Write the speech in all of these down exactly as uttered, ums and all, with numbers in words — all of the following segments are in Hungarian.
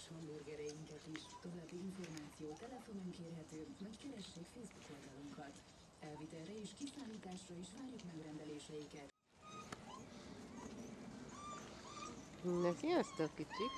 ízléses hamburgereinket is. További információ telefonon kérhető, vagy keressék Facebook oldalunkat. Elvitelre és kiszállításra is várjuk megrendeléseiket. Na, sziasztok, kicsik!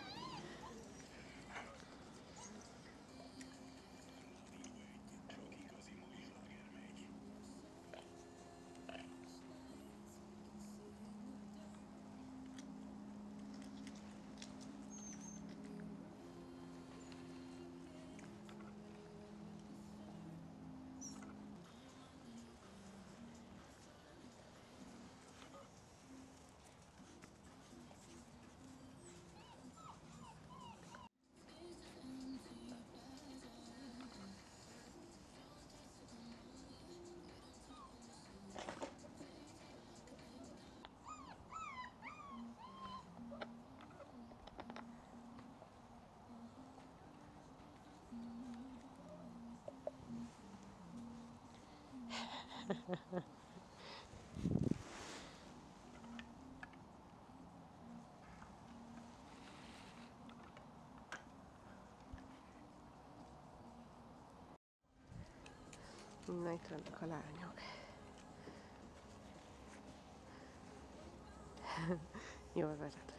Na, itt vannak a lányok. Jól vezetes.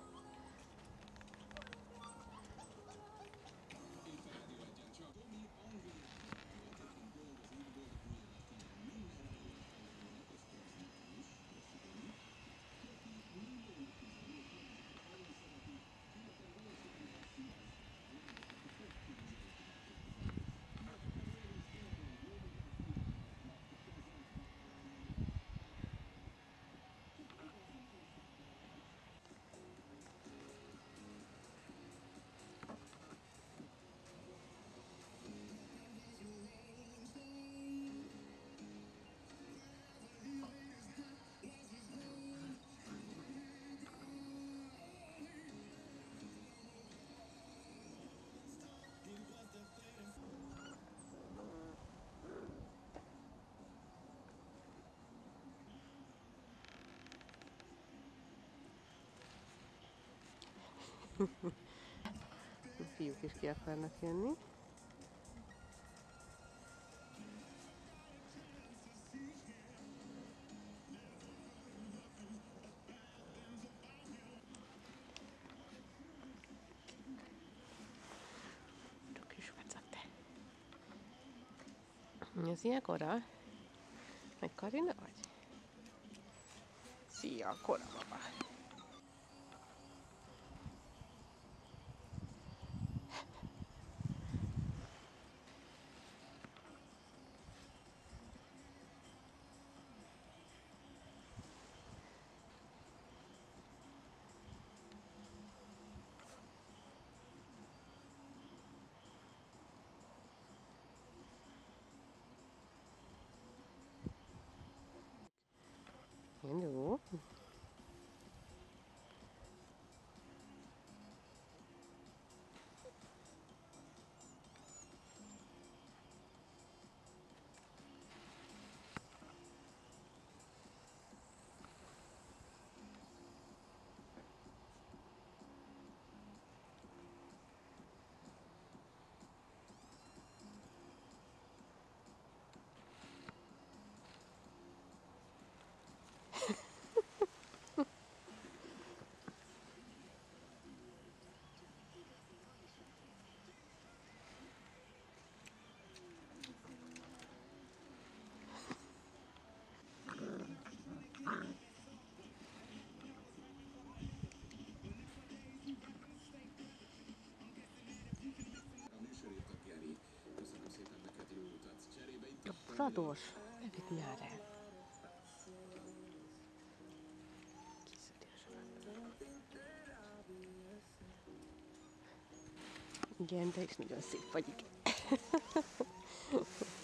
A fiúk is ki akarnak jönni. Kis vacak te. Ez ilyen Kora? Meg Karina vagy? Szia, Kora baba! Hello! Rados, ne vidd már el. Kiszedi a zsebet. Igen, de is nagyon szép vagy, igen.